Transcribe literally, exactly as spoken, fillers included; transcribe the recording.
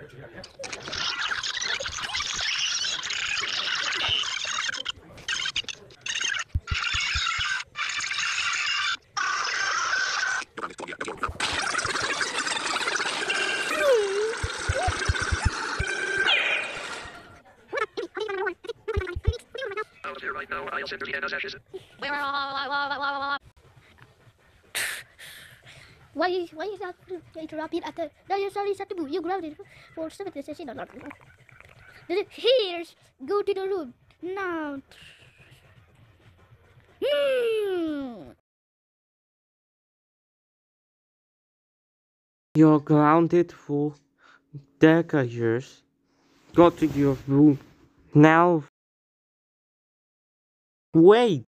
Why why is that interrupted at the necessary set to move? You grounded for seven session or not? Here's go to the room now. Hmm. You're grounded for decades. Go to your room now. Wait.